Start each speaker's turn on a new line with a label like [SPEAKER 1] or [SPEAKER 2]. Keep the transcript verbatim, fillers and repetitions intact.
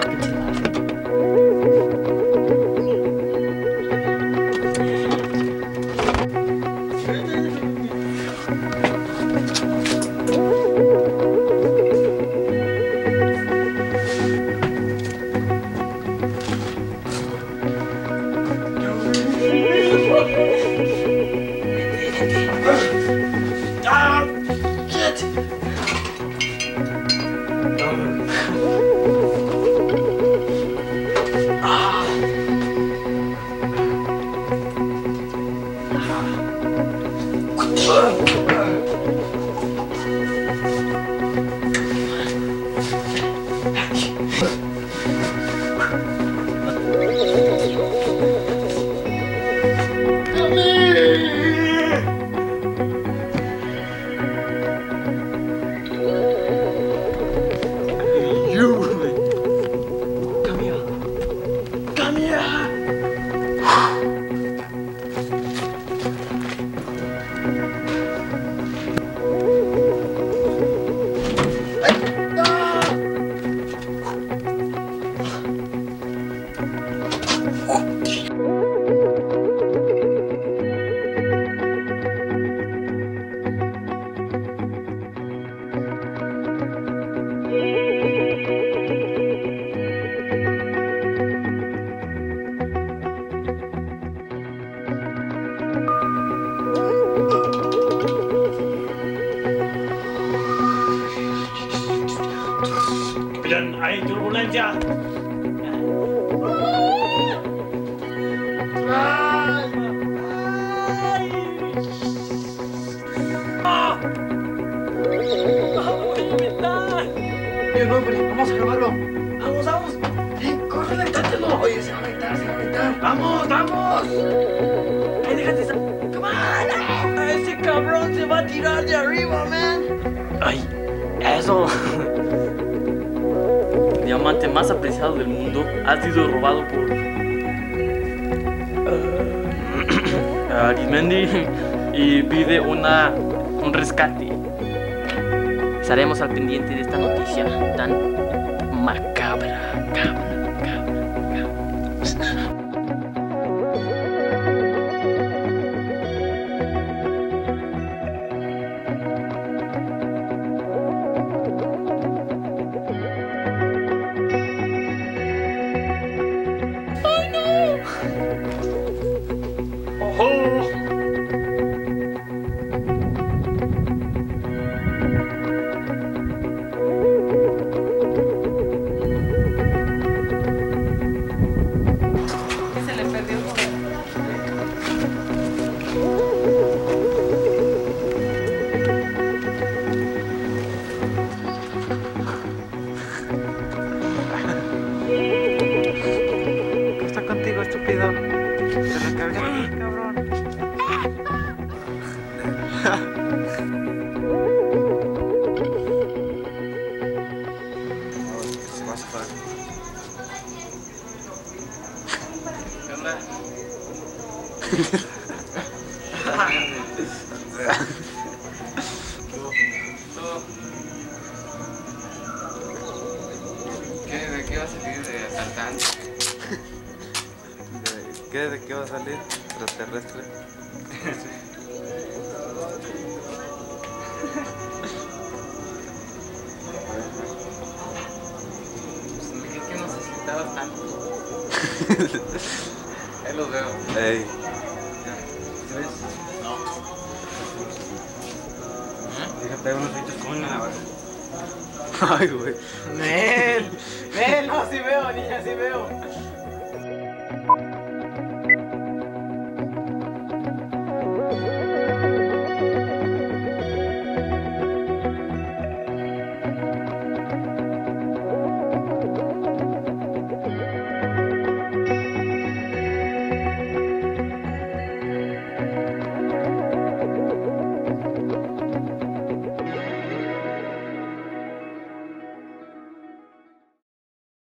[SPEAKER 1] pinche madre.
[SPEAKER 2] Hay turbulencia.
[SPEAKER 1] No, hombre, vamos a grabarlo.
[SPEAKER 2] Vamos, vamos.
[SPEAKER 1] Eh, corre, intátelo. Oye, se va a aventar, se va a aventar.
[SPEAKER 2] Vamos, vamos.
[SPEAKER 1] Ay, déjate esa. ¡Come on! Ese cabrón se va a tirar de arriba, man.
[SPEAKER 2] Ay, eso. El diamante más apreciado del mundo ha sido robado por uh, Arismendi y pide una un rescate. Estaremos al pendiente de esta noticia tan macabra, cabra, cabra, cabra.
[SPEAKER 1] Estúpido. Se recarga aquí, cabrón. Se va a zafar.
[SPEAKER 2] ¿Qué onda?
[SPEAKER 3] ¿Qué, ¿De qué va a salir de asaltante?
[SPEAKER 1] ¿Qué? ¿De qué va a salir? ¿Extraterrestre?
[SPEAKER 3] Pues dije que no necesitabas tanto. Ahí los veo.
[SPEAKER 1] Ey.
[SPEAKER 3] ¿Sí ves? No.
[SPEAKER 1] Deja pegar unos bichos con una navaja. Ay, güey.
[SPEAKER 3] Nel, Nel, no, sí veo, niña, sí veo.